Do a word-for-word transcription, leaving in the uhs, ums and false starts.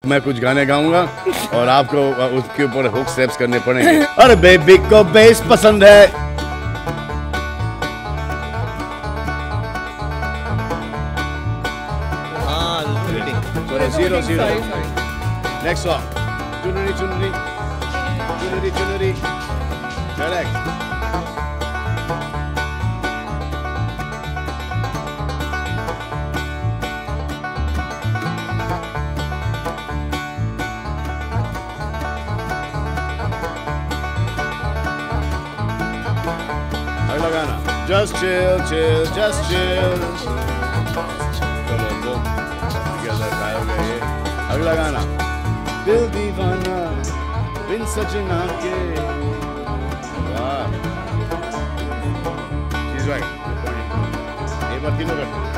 मैं कुछ गाने गाऊंगा और आपको उसके ऊपर हुक स्टेप्स करने पड़ेंगे। अरे बेबी को बेस पसंद है। हाँ, जीरो जीरो। Next song. चुनरी चुनरी चुनरी चुनरी। करेक्ट। अगला गाना just chill chill just chill। चलो तो together गाओगे ये। अगला गाना दिल दीवाना बिन सजना के। वाह she's right। एक बार तीनों करते